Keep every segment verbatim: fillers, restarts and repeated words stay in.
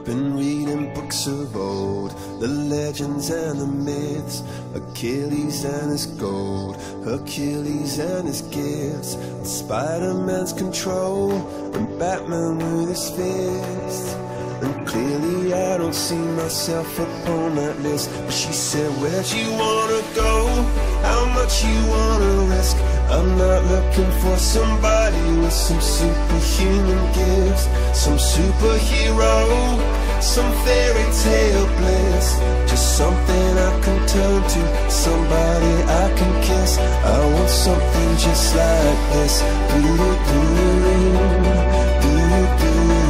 been reading books of old, the legends and the myths, Achilles and his gold, Hercules and his gifts, and Spider-Man's control, and Batman with his fists. And clearly I don't see myself upon that list. But she said, where'd you wanna go? How much you wanna risk? I'm not looking for somebody with some superhuman gifts, some superhero, some fairy tale bliss. Just something I can turn to, somebody I can kiss. I want something just like this. Do-do-do, do-do-do.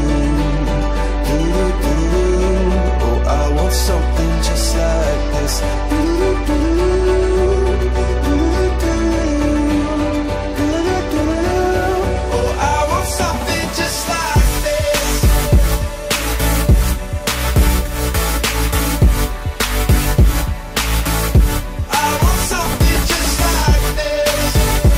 Oh, I want something just like this. Oh, I want something just like this. I want something just like this.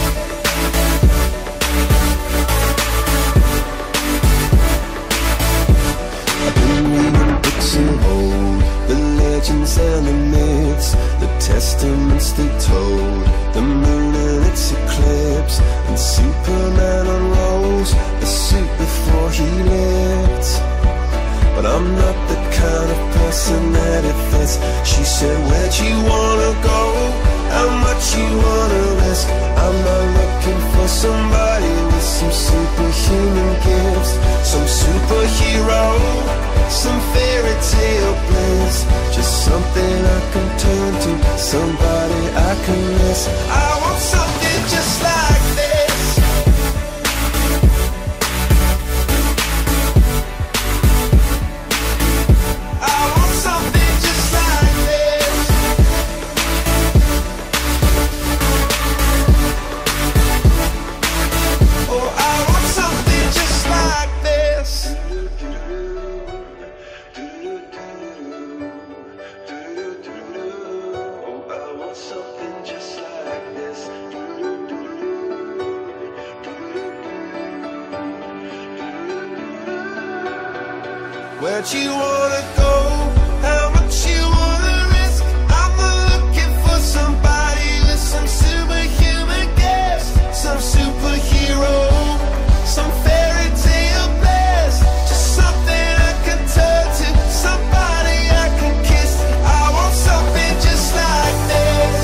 I've been reading books of old, the legends and the myths, the testaments they told, the moon and its eclipse, and Superman unrolls the suit before he lived. But I'm not the kind of person that it fits. She said, where'd you wanna go? How much you wanna risk? I'm not looking for somebody with some superhuman gifts, some superhero, some fairy tale bliss. Just something I can turn to, somebody I can miss. I want something just like this. I want something just like this. Oh, I want something just like this. Where'd you wanna go? How much you wanna risk? I'm not looking for somebody with some superhuman gifts, some superhero, some fairy tale bliss. Just something I can turn to, somebody I can kiss. I want something just like this.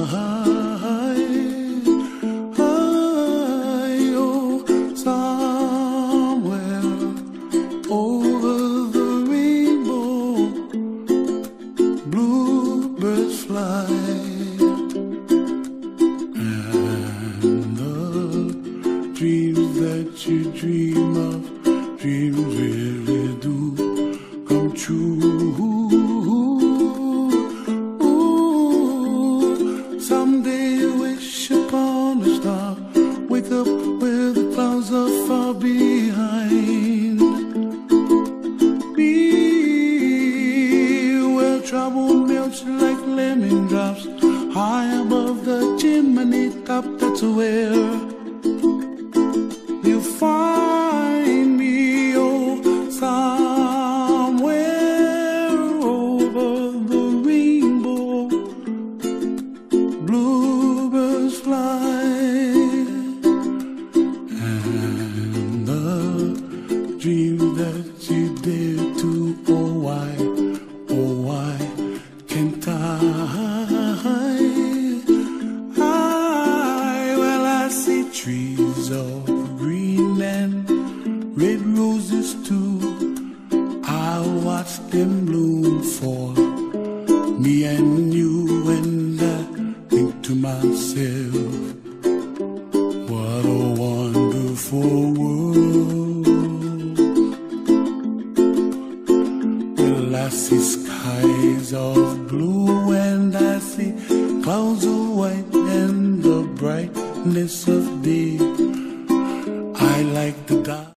oh, somewhere over the rainbow, bluebirds fly, and the dreams that you dream of, dreams really do come true. Ooh, someday you wish upon a star, wake up where the clouds are far behind. Be where trouble melts like lemon drops, high above the chimney top. That's where you find me, oh, somewhere over the rainbow, bluebirds fly, and the dream that you dare to, oh why, oh why can't I? Trees of green and red roses too, I'll watch them bloom for me and you, and I think to myself, what a wonderful world. Well, I see skies of blue and I see clouds of white and the brightness of day. I like the dark.